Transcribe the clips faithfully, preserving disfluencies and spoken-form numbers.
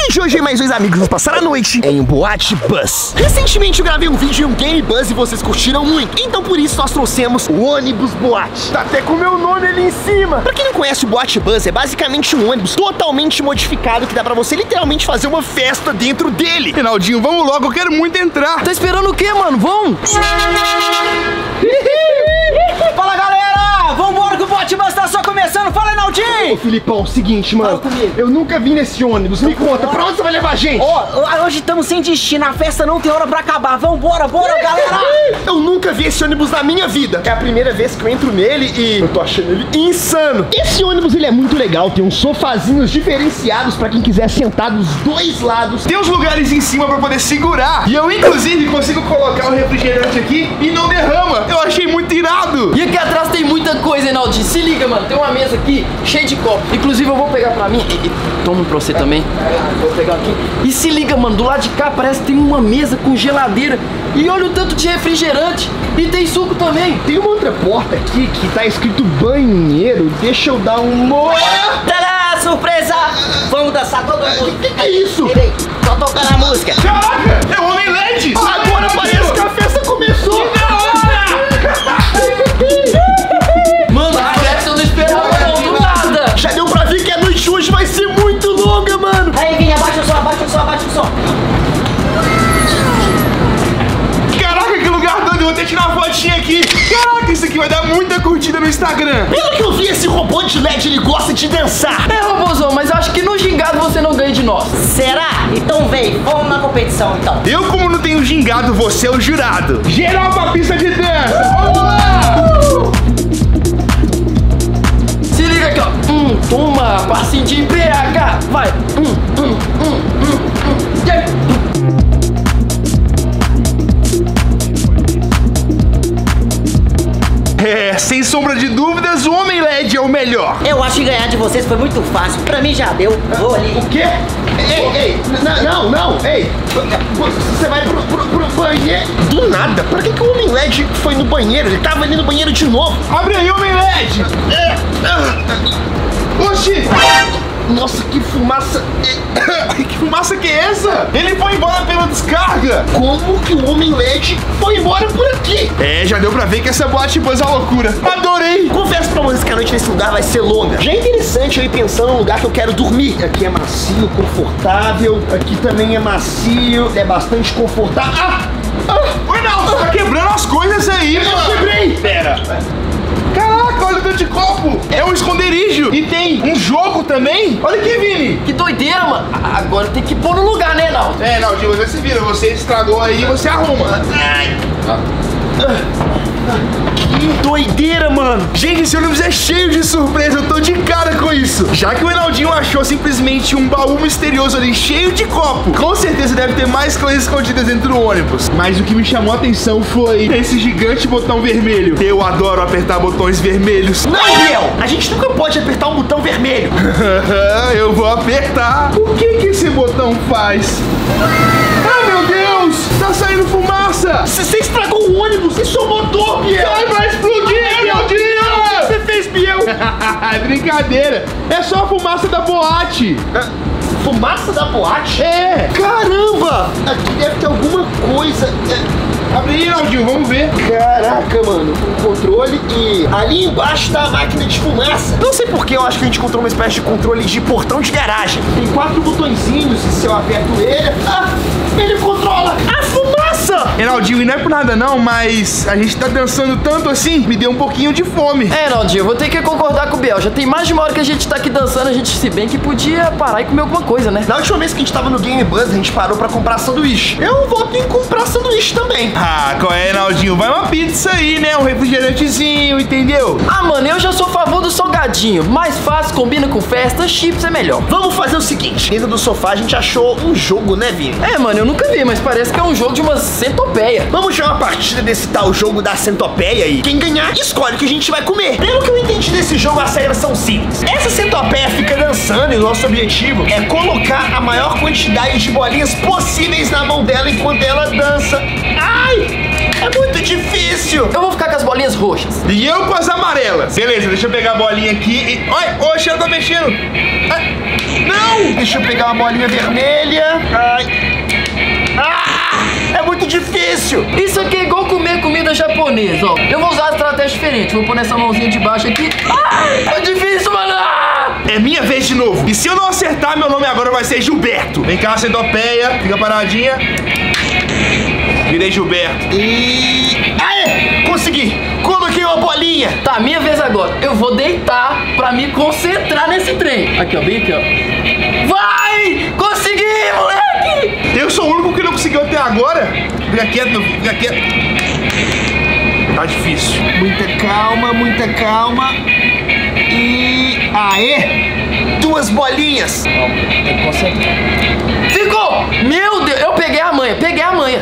vídeo de hoje, mais dois amigos vão passar a noite em um boate bus. Recentemente eu gravei um vídeo em um game bus e vocês curtiram muito, então por isso nós trouxemos o ônibus boate. Tá até com o meu nome ali em cima. Pra quem não conhece, o boate bus é basicamente um ônibus totalmente modificado que dá pra você literalmente fazer uma festa dentro dele. Reinaldinho, vamos logo, eu quero muito entrar. Tá esperando o quê, mano? Vamos! Fala, galera! Vambora que o boate bus tá só começando. Fala, Reinaldinho! Ô, Filipão, seguinte, mano, eu nunca vim nesse ônibus. Me conta, pra onde você vai levar a gente? Ó, oh, hoje estamos sem destino, a festa não tem hora pra acabar. Vambora, bora, galera! Eu nunca vi esse ônibus na minha vida. É a primeira vez que eu entro nele e eu tô achando ele insano. Esse ônibus, ele é muito legal. Tem uns sofazinhos diferenciados pra quem quiser sentar dos dois lados. Tem uns lugares em cima pra poder segurar. E eu, inclusive, consigo colocar o refrigerante aqui e não derrama. Eu achei muito irado. E aqui atrás tem muita coisa, Reinaldinho. Se liga, mano. Tem uma mesa aqui cheia de copo. Inclusive, eu vou pegar pra mim. E, e toma pra você também. Vou pegar aqui. E se liga, mano. Do lado de cá parece que tem uma mesa com geladeira. E olha o tanto de refrigerante. E tem suco também. Tem uma outra porta aqui que tá escrito banheiro. Deixa eu dar um... Tadá, surpresa! Vamos dançar todo mundo. O que, que é isso? Só tocando a música. Caraca, é o Homem L E D. Agora parece que a festa começou. Que da hora! Mano, a festa eu não esperava não, do nada. Já deu pra ver que a noite hoje vai ser muito longa, mano. Aí, Vini, abaixa o som, abaixa o som, abaixa o som. Caraca, que lugar doido. Eu vou até tirar uma fotinha aqui. Caraca, isso aqui vai dar muita curtida no Instagram. Pelo que eu vi, esse robô de L E D, ele gosta de dançar. É, robôzão, mas eu acho que no gingado você não ganha de nós. Será? Então vem, vamos na competição, então. Eu, como não tenho gingado, você é o jurado. Geral pra pista de dança. Vamos lá! Se liga aqui, ó. Hum, toma, passinho de B H. Vai. Hum, hum, hum, hum, hum. Yeah. É, sem sombra de dúvidas, o Homem L E D é o melhor. Eu acho que ganhar de vocês foi muito fácil. Pra mim já deu. Vou ali. O quê? Ei, ei, não, não, ei. Você vai pro, pro, pro banheiro. Do nada. Pra que, que o Homem L E D foi no banheiro? Ele tava ali no banheiro de novo. Abre aí, Homem L E D. É. Oxi. Nossa, que fumaça. Que fumaça que é essa? Ele foi embora pela descarga. Como que o Homem L E D foi embora por aqui? É, já deu pra ver que essa boate bus é uma loucura. Adorei. Confesso pra vocês que a noite nesse lugar vai ser longa. Já é interessante eu ir pensando no lugar que eu quero dormir. Aqui é macio, confortável. Aqui também é macio, é bastante confortável. Ah! Ah! Oi, não, você tá quebrando as coisas aí, mano. Eu quebrei. Pera. Caraca, olha o tanto de copo. É um esconderijo. E tem um jogo também. Olha aqui, Vini. Que doideira, mano. Agora tem que pôr no lugar, né, Naldo? É, Naldinho, você se vira. Você estragou aí, você arruma. Ai. Que doideira, mano. Gente, esse ônibus é cheio de surpresa. Eu tô de cara com isso. Já que o Reinaldinho achou simplesmente um baú misterioso ali cheio de copo, com certeza deve ter mais coisas escondidas dentro do ônibus. Mas o que me chamou a atenção foi esse gigante botão vermelho. Eu adoro apertar botões vermelhos. Não, Biel! A gente nunca pode apertar um botão vermelho. Eu vou apertar. O que que esse botão faz? Ah, meu Deus! Tá saindo fumaça! Você estragou o ônibus! Isso é um motor, Biel! Sai, vai explodir, Reinaldinho! O que você fez, Biel? É brincadeira. É só a fumaça da boate. Fumaça da boate? É. Caramba! Aqui deve ter alguma coisa. É... Abre aí, Reinaldinho, vamos ver. Caraca, mano, um controle e ali embaixo tá a máquina de fumaça. Não sei por que eu acho que a gente encontrou uma espécie de controle de portão de garagem. Tem quatro botõezinhos e se eu aperto ele, ah, ele controla a fumaça. Reinaldinho, e não é por nada não, mas a gente tá dançando tanto assim, me deu um pouquinho de fome. É, Reinaldinho, eu vou ter que concordar com o Biel. Já tem mais de uma hora que a gente tá aqui dançando, a gente se bem que podia parar e comer alguma coisa, né? Na última vez que a gente tava no Game Bus, a gente parou pra comprar sanduíche. Eu voto em comprar sanduíche também. Ah, qual é, Reinaldinho? Vai uma pizza aí, né? Um refrigerantezinho, entendeu? Ah, mano, eu já sou a favor do salgadinho. Mais fácil, combina com festa, chips é melhor. Vamos fazer o seguinte. Dentro do sofá a gente achou um jogo, né, Vini? É, mano, eu nunca vi, mas parece que é um jogo de uma centopeia. Vamos jogar uma partida desse tal jogo da centopeia e quem ganhar escolhe o que a gente vai comer. Pelo que eu entendi desse jogo, as regras são simples. Essa centopeia fica dançando e o nosso objetivo é colocar a maior quantidade de bolinhas possíveis na mão dela enquanto ela dança. Ai! É muito difícil. Eu vou ficar com as bolinhas roxas. E eu com as amarelas. Beleza, deixa eu pegar a bolinha aqui e... Ai, oxe, ela tá mexendo. Ai. Não! Deixa eu pegar uma bolinha vermelha. Ai. Ah! É muito difícil. Isso aqui é igual comer comida japonesa, ó. Eu vou usar uma estratégia diferente. Vou pôr nessa mãozinha de baixo aqui. Ah! É difícil, mano. Ah! É minha vez de novo. E se eu não acertar, meu nome agora vai ser Gilberto. Vem cá, centopeia. Fica paradinha. Virei Gilberto. E... Aê! Consegui! Coloquei uma bolinha. Tá, minha vez agora. Eu vou deitar pra me concentrar nesse trem. Aqui, ó, bem aqui, ó. Vai! Consegui, moleque! Eu sou o único que não conseguiu até agora. Fica quieto, meu filho. Fica quieto. Tá difícil. Muita calma, muita calma. E... Aê! Duas bolinhas. Tem que concentrar. Ficou! Meu Deus, eu peguei a manha, peguei a manha.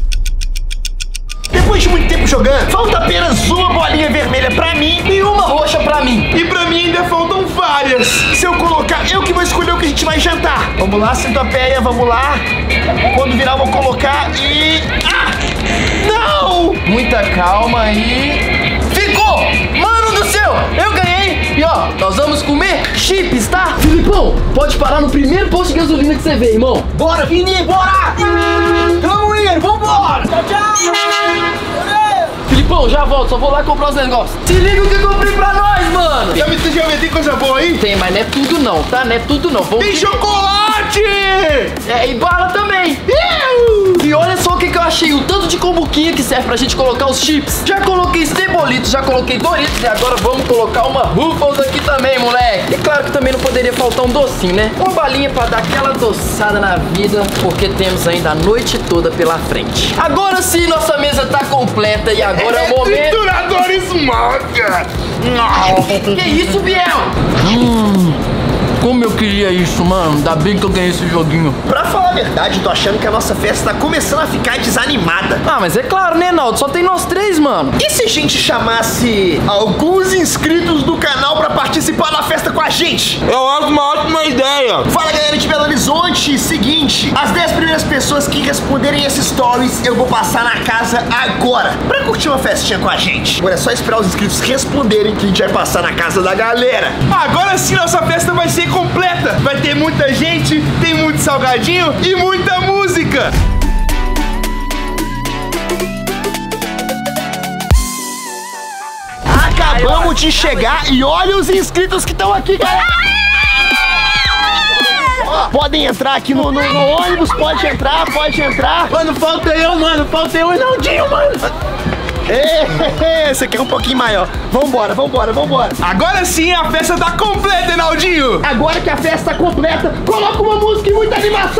Depois de muito tempo jogando, falta apenas uma bolinha vermelha pra mim E uma roxa pra mim. E pra mim ainda faltam várias. Se eu colocar, eu que vou escolher o que a gente vai jantar. Vamos lá, centopeia, vamos lá. Quando virar, eu vou colocar e... Ah! Não! Muita calma aí. Ficou! Mano do céu, eu ganhei. E ó, nós vamos comer chips, tá? Filipão, pode parar no primeiro posto de gasolina que você vê, irmão. Bora, Vini, bora! Tamo indo, vambora! Tchau, tchau! Filipão, já volto, só vou lá comprar os negócios. Se liga o que eu comprei pra nós, mano. Já me já me tem coisa boa aí? Tem, mas não é tudo não, tá? Não é tudo não. Vou... Tem chocolate! É, e bala também. E olha só o que, que eu achei, o tanto de combuquinha que serve pra gente colocar os chips. Já coloquei Cebolitos, já coloquei Doritos e agora vamos colocar uma Ruffles aqui também, moleque. E claro que também não poderia faltar um docinho, né? Uma balinha pra dar aquela doçada na vida, porque temos ainda a noite toda pela frente. Agora sim, nossa mesa tá completa e agora é o momento... Trituradores Maga! Que isso, Biel? Hum... Como eu queria isso, mano. Ainda bem que eu ganhei esse joguinho. Pra falar a verdade, eu tô achando que a nossa festa tá começando a ficar desanimada. Ah, mas é claro, né, Naldo? Só tem nós três, mano. E se a gente chamasse alguns inscritos do canal pra participar da festa com a gente? Eu acho uma ótima ideia. Fala, galera de Belo Horizonte. Seguinte, as dez primeiras pessoas que responderem esses stories, eu vou passar na casa agora pra curtir uma festinha com a gente. Agora é só esperar os inscritos responderem que a gente vai passar na casa da galera. Agora sim, nossa festa vai ser completa. Vai ter muita gente, tem muito salgadinho e muita música. Acabamos de chegar e olha os inscritos que estão aqui, galera. Ó, podem entrar aqui no, no, no ônibus, pode entrar, pode entrar. Mano, falta eu, mano, falta eu e Naldinho, mano. Esse aqui é um pouquinho maior. Vambora, vambora, vambora. Agora sim a festa tá completa, Naldinho. Agora que a festa tá completa, coloca uma música e muita animação.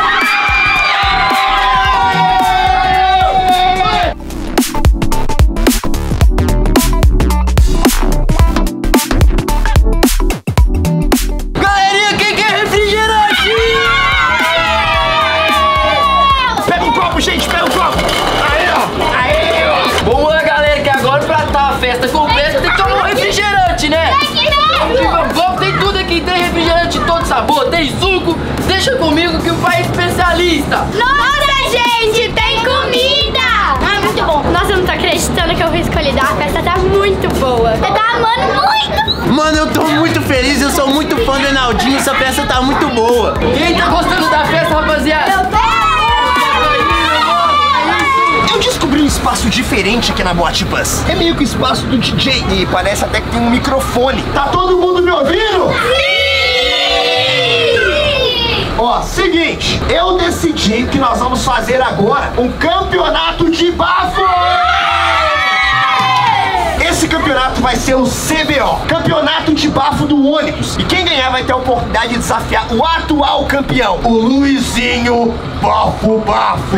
Galerinha, quem quer refrigerante? Pega um copo, gente, pega um copo. Aí, ó. Aí, ó. Vamos lá, galera, que agora pra estar a festa completa tem que tomar um refrigerante, né? Vamos, tem tudo aqui, tem refrigerante de todo sabor, tem suco. Deixa comigo que o pai é especialista. Nossa, gente, tem comida! Ah, muito bom. Nossa, eu não tô acreditando que eu fui escolhida. A festa tá muito boa. Você tá amando muito! Mano, eu tô muito feliz, eu sou muito fã do Naldinho, essa festa tá muito boa. Quem tá gostando da festa, rapaziada? Eu tô! Eu descobri um espaço diferente aqui na Boate Bus. É meio que o espaço do D J e parece até que tem um microfone. Tá todo mundo me ouvindo? Ó, seguinte, eu decidi que nós vamos fazer agora um campeonato de bafo! Esse campeonato vai ser o C B O, Campeonato de Bafo do Ônibus. E quem ganhar vai ter a oportunidade de desafiar o atual campeão, o Luizinho Bafo Bafo.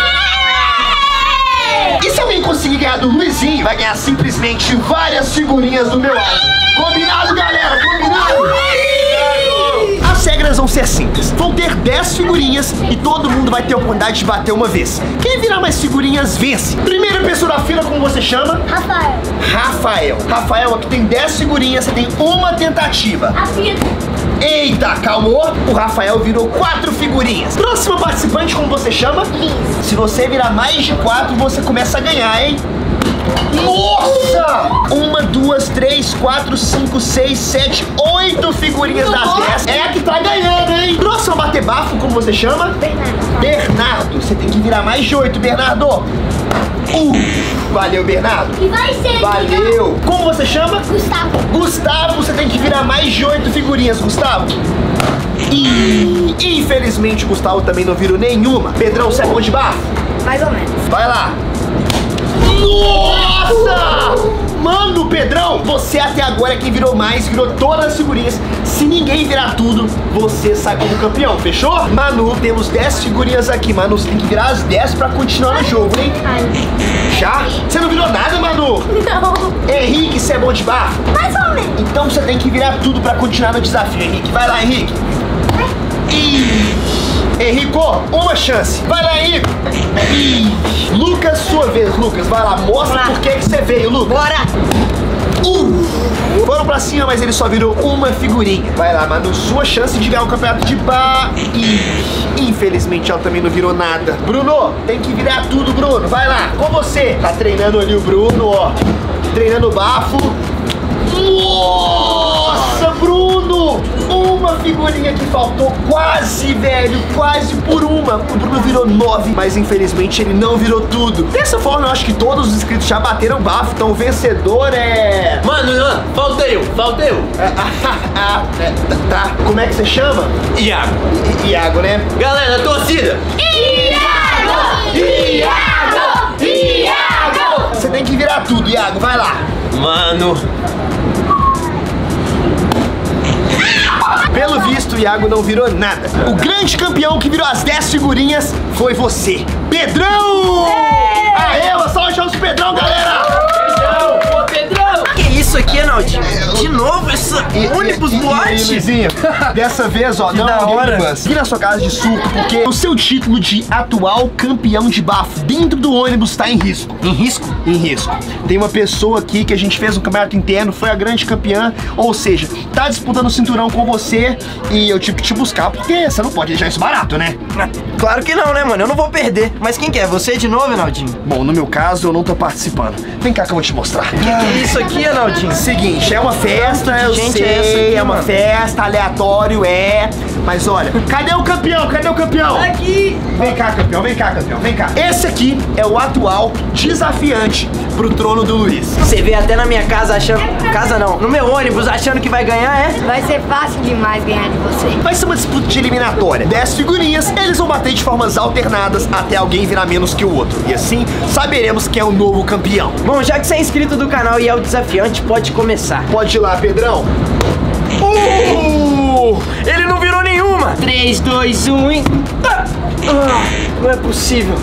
E se alguém conseguir ganhar do Luizinho, vai ganhar simplesmente várias figurinhas do meu álbum. Combinado, galera? Combinado? As regras vão ser simples. Vão ter dez figurinhas e todo mundo vai ter a oportunidade de bater uma vez. Quem virar mais figurinhas, vence. Primeira pessoa da fila, como você chama? Rafael. Rafael. Rafael, aqui tem dez figurinhas, você tem uma tentativa. A fita. Eita, calmou. O Rafael virou quatro figurinhas. Próximo participante, como você chama? Liz. Se você virar mais de quatro, você começa a ganhar, hein? Nossa! Uma, duas, três, quatro, cinco, seis, sete, oito figurinhas das dez. É a que tá ganhando, hein? Próximo a bater bafo, como você chama? Bernardo. Bernardo. Você tem que virar mais de oito, Bernardo. Uh, valeu, Bernardo. E vai ser. Valeu. Como você chama? Gustavo. Gustavo, você tem que virar mais de oito figurinhas, Gustavo. E infelizmente o Gustavo também não virou nenhuma. Pedrão, você é bom de bafo? Mais ou menos. Vai lá. Nossa! Mano, Pedrão, você até agora é quem virou mais, virou todas as figurinhas. Se ninguém virar tudo, você sai como campeão, fechou? Manu, temos dez figurinhas aqui, Manu. Você tem que virar as dez pra continuar no jogo, hein? Ai. Já? Você não virou nada, Manu? Não. Henrique, você é bom de bafo? Mais ou menos. Então você tem que virar tudo pra continuar no desafio, Henrique. Vai lá, Henrique. Ih. Henrico, uma chance. Vai lá, Henrique. Ih. Lucas, sua vez, Lucas. Vai lá, mostra por que que você veio, Lucas. Bora! Uh. Foram pra cima, mas ele só virou uma figurinha. Vai lá, Manu, sua chance de ganhar o campeonato de bar. E infelizmente ela também não virou nada. Bruno, tem que virar tudo, Bruno. Vai lá, com você. Tá treinando ali o Bruno, ó. Treinando o bafo. Nossa, Bruno! Uma figurinha que faltou, quase, velho, quase por uma. O Bruno virou nove, mas infelizmente ele não virou tudo. Dessa forma, eu acho que todos os inscritos já bateram bafo, então o vencedor é... Mano, mano, falta eu, falta eu. Ah, é, tá, tá. Como é que você chama? Iago. I Iago, né? Galera, torcida. Iago! Iago! Iago! Você tem que virar tudo, Iago, vai lá. Mano. Pelo visto, o Iago não virou nada. O grande campeão que virou as dez figurinhas foi você, Pedrão! Aê, uma salva de palmas pro Pedrão, galera! Pedrão, pô, Pedrão! Que isso aqui, Naldinho? De novo essa ônibus E aí, boate? Luizinho, dessa vez, ó, não da é um hora. Game Bus. Vira na sua casa de suco, porque o seu título de atual campeão de bafo dentro do ônibus tá em risco. Em risco? Em risco. Tem uma pessoa aqui que a gente fez um campeonato interno, foi a grande campeã, ou seja, tá disputando o cinturão com você e eu tive que te buscar, porque você não pode deixar isso barato, né? Claro que não, né, mano? Eu não vou perder. Mas quem que é? Você de novo, Naldinho? Bom, no meu caso, eu não tô participando. Vem cá que eu vou te mostrar. Que que é isso aqui, Naldinho? Seguinte, é uma festa, Que eu gente sei, é essa aqui, é uma mano? festa, aleatório, é. Mas olha, cadê o campeão? Cadê o campeão? Aqui! Vem cá, campeão, vem cá, campeão, vem cá. Esse aqui é o atual desafiante pro trono do Luiz. Você vê até na minha casa achando... Casa não, no meu ônibus achando que vai ganhar, é? Vai ser fácil demais ganhar de você. Vai ser uma disputa de eliminatória. dez figurinhas, eles vão bater de formas alternadas até alguém virar menos que o outro. E assim, saberemos quem é o novo campeão. Bom, já que você é inscrito do canal e é o desafiante, pode começar. Pode ir lá, Pedrão. Uh! Ele não virou nenhuma! três, dois, um e... Ah, não é possível.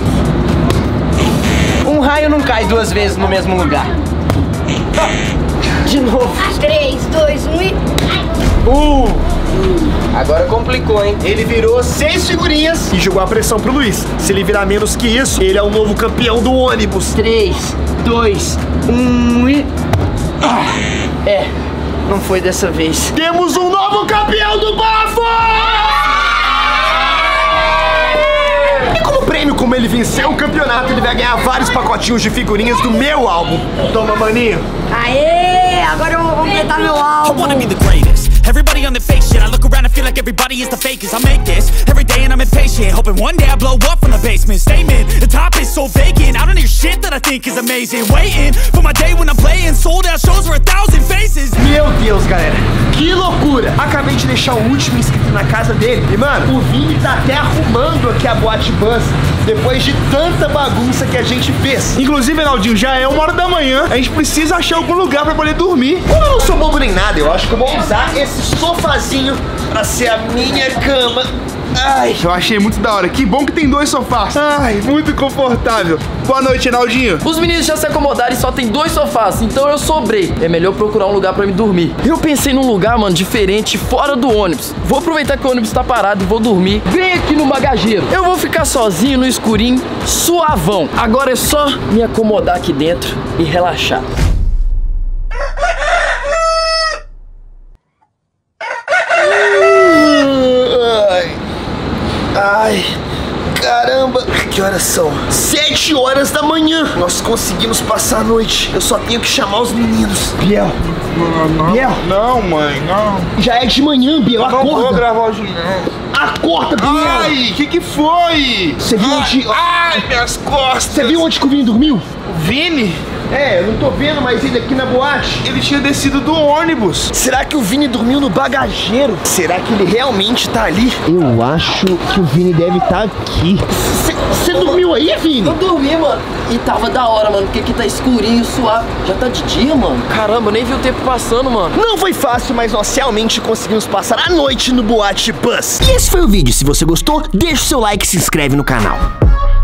Um raio não cai duas vezes no mesmo lugar. Ah, de novo. três, dois, um e... Uh! Agora complicou, hein? Ele virou seis figurinhas e jogou a pressão pro Luiz. Se ele virar menos que isso, ele é o novo campeão do ônibus. três, dois, um e... Ah, é, não foi dessa vez. Temos um novo campeão do bafo! E como prêmio, como ele venceu o campeonato, ele vai ganhar vários pacotinhos de figurinhas do meu álbum. Toma, maninho. Aê! Agora eu vou completar meu I álbum. wanna be the greatest. Everybody on the fake shit. I look around and feel like everybody is the fakest. I make this every day and I'm impatient, hoping one day I blow up from the basement. Statement, the top is so vacant. I don't hear shit that I think is amazing. Waiting for my day when I'm playing sold out shows for a thousand faces. Meu Deus, galera, que loucura! Acabei de deixar o último inscrito na casa dele. E, mano, o Vini tá até arrumando aqui a Boate Bus depois de tanta bagunça que a gente fez. Inclusive, Reinaldinho, já é uma hora da manhã. A gente precisa achar algum lugar pra poder dormir. Como eu não sou bobo nem nada, eu acho que eu vou usar esse sofazinho pra ser a minha cama. Ai, Eu achei muito da hora. Que bom que tem dois sofás. Ai, muito confortável. Boa noite, Reinaldinho. Os meninos já se acomodaram e só tem dois sofás, então eu sobrei. É melhor procurar um lugar pra me dormir. Eu pensei num lugar, mano, diferente, fora do ônibus. Vou aproveitar que o ônibus tá parado e vou dormir bem aqui no bagageiro. Eu vou ficar sozinho no escurinho, suavão. Agora é só me acomodar aqui dentro e relaxar. uh, Ai, caramba. Que horas são? Sete horas da manhã. Nós conseguimos passar a noite. Eu só tenho que chamar os meninos. Biel. Não, Biel. não, mãe, não. Já é de manhã, Biel. Não vou Acorda. gravar hoje, não. Acorda, Biel. Ai, o que que foi? Você viu onde... Ai, minhas costas. Você viu onde que o Vini dormiu? O Vini? É, eu não tô vendo mais ele aqui na boate. Ele tinha descido do ônibus. Será que o Vini dormiu no bagageiro? Será que ele realmente tá ali? Eu acho que o Vini deve estar aqui. Você dormiu aí, Vini? Eu dormi, mano. E tava da hora, mano, porque aqui tá escurinho, suave. Já tá de dia, mano. Caramba, eu nem vi o tempo passando, mano. Não foi fácil, mas nós realmente conseguimos passar a noite no Boate Bus. E esse foi o vídeo. Se você gostou, deixa o seu like e se inscreve no canal.